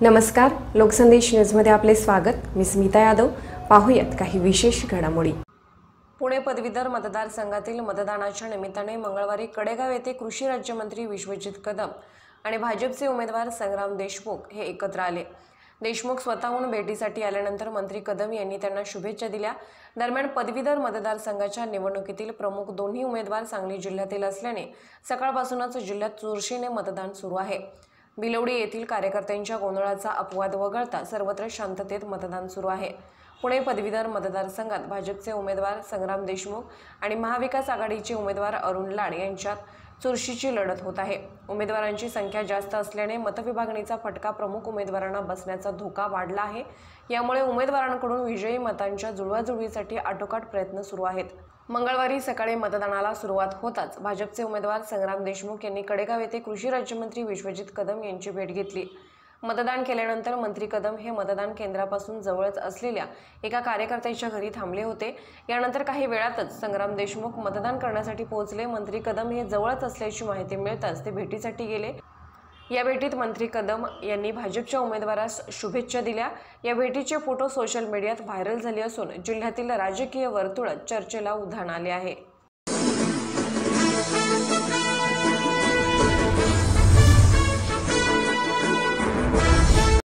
नमस्कार, लोकसंदेश न्यूजमध्ये आपले स्वागत। मी स्मिता यादव। पाहूयात काही विशेष घडामोडी। पुणे पदवीधर मतदारसंघातील मतदानाच्या निमित्ताने मंगळवारी कडेगाव येथे कृषी राज्यमंत्री विश्वजित कदम आणि भाजपचे उमेदवार संग्राम देशमुख हे एकत्र आले। देशमुख स्वतःहून भेटीसाठी आल्यानंतर मंत्री कदम यांनी त्यांना शुभेच्छा दिल्या। दरम्यान पदवीधर मतदारसंघाच्या निवडणुकीतील प्रमुख दोन्ही उमेदवार सांगली जिल्ह्यातील असल्याने सकाळपासूनच जिल्ह्यात चुरशीने मतदान सुरू आहे। बिलवडी येथील कार्यकर्त्यांच्या गोंधळाचा अपवाद वगळता सर्वत्र शांततेत मतदान सुरू आहे। पुणे पदवीधर मतदारसंघात भाजपचे उमेदवार संग्राम देशमुख आणि महाविकास आघाडीचे उमेदवार अरुण लाड यांच्यात चुरशीची लढत होत आहे। उमेदवारांची संख्या जास्त असल्याने मतविभागणीचा फटका प्रमुख उमेदवारांना बसण्याचा धोका वाढला आहे। यामुळे उमेदवारांकडून विजयी मतांच्या जुळवाजुळवीसाठी आटोकाट प्रयत्न सुरू आहेत। मंगळवारी सकाळी मतदानाला सुरुवात होताच भाजपचे उमेदवार संग्राम देशमुख यांनी कडेगाव येथे कृषी राज्यमंत्री विश्वजित कदम यांची भेट घेतली। मतदान केल्यानंतर मंत्री कदम हे मतदान केंद्रापासून जवळच असलेल्या एका कार्यकर्त्याच्या घरी थांबले होते। यानंतर काही वेळातच संग्राम देशमुख मतदान करण्यासाठी पोहोचले। मंत्री कदम हे जवळच असल्याची माहिती मिळताच ते भेटीसाठी गेले। या भेटीत मंत्री कदम यांनी भाजपच्या उमेदवारास शुभेच्छा दिल्या। या भेटीचे फोटो सोशल मीडियात व्हायरल झाले असून जिल्ह्यातील राजकीय वर्तुळात चर्चेला उधाण आले आहे।